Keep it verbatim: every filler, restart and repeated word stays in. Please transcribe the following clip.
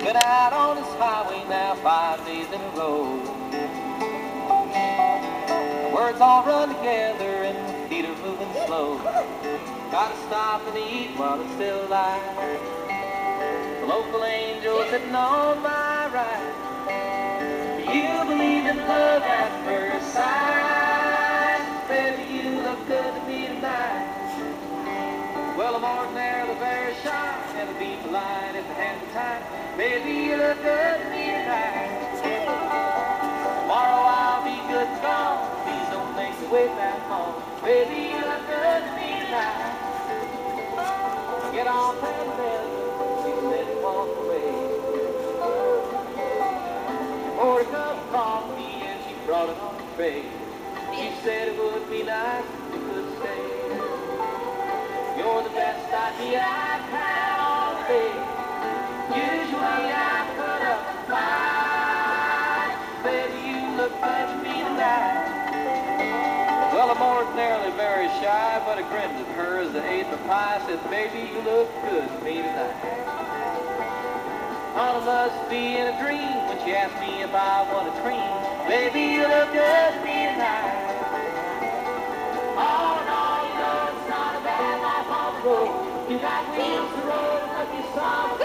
Been out on this highway now five days in a row. The words all run together and my feet are moving slow. Gotta stop and eat while it's still light. The local angel sitting on my right. Do you believe in love at first sight? Baby, you look good to me tonight. Well, I'm ordinarily very shy, never be polite if the hands are tight. Baby, you look good to me tonight. Tomorrow I'll be good and gone. Please don't make me wait that long. Baby, you look good to me tonight. Get on past bed, you said you walk away. She poured a cup of coffee and she brought it on the tray. She said it would be nice if you could stay. You're the best idea I've had all day. Usually I put up a fight. Baby, you look good to me tonight. Well, I'm ordinarily very shy, but I grinned at her as I ate the pie. Said, baby, you look good to me tonight. Thought I must be in a dream when she asked me if I want a dream. Baby, you look good to me tonight. Oh, no, you know it's not a bad life on the road. You got wheels to roll and lucky song.